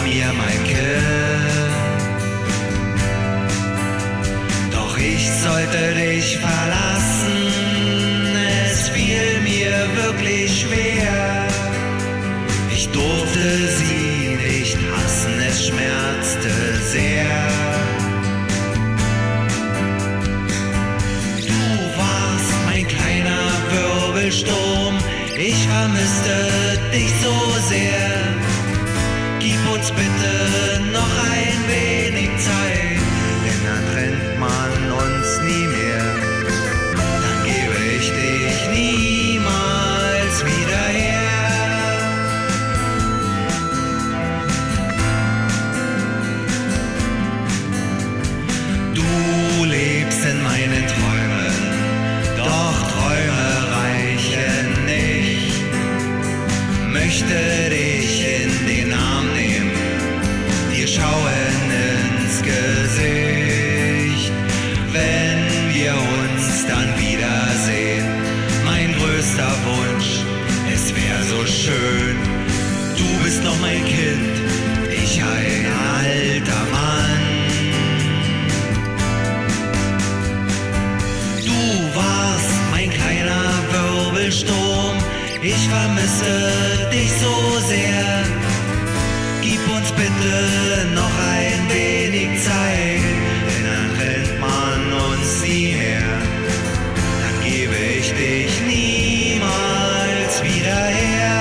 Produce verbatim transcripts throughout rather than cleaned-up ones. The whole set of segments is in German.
mir, mein Kind. Doch ich sollte dich verlassen, es fiel mir wirklich schwer. Ich durfte sie nicht hassen, es schmerzte sehr. Du warst mein kleiner Wirbelsturm, ich vermisste dich so sehr. Gib uns bitte noch ein wenig Zeit, denn dann trennt man uns nie mehr. Dann gebe ich dich niemals wieder her. Du lebst in meinen Träumen, doch Träume reichen nicht. Möchte dich in den Arm nehmen, dir schauen ins Gesicht, wenn wir uns dann wiedersehen. Mein größter Wunsch, es wär so schön, du bist noch mein Kind, ich ein alter Mann. Du warst mein kleiner Wirbelsturm, ich vermisse dich so sehr. Gib uns bitte noch ein wenig Zeit, denn dann trennt man uns nie mehr. Dann gebe ich dich niemals wieder her.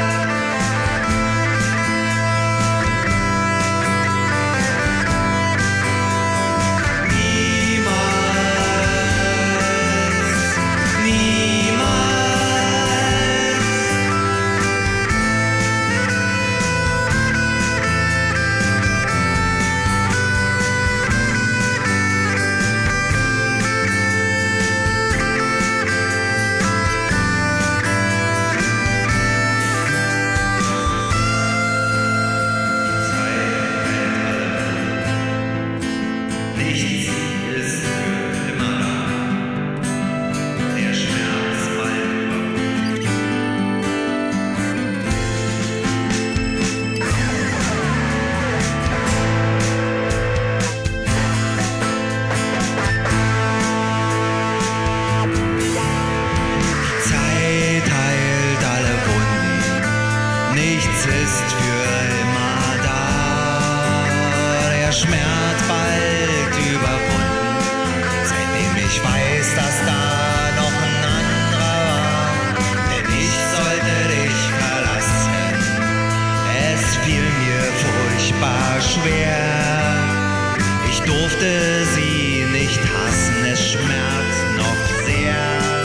Nichts ist für immer da, der Schmerz bald überwunden, seitdem ich weiß, dass da noch ein anderer war, denn ich sollte dich verlassen, es fiel mir furchtbar schwer, ich durfte sie nicht hassen, es schmerzt noch sehr.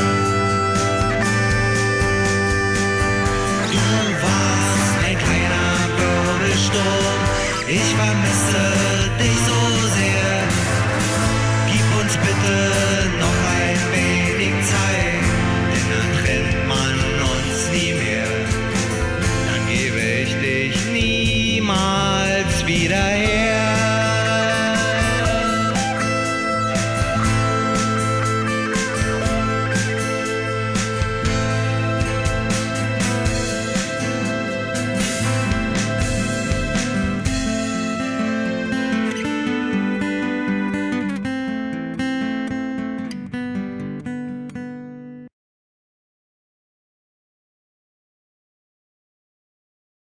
Ich vermisse dich so sehr. Gib uns bitte noch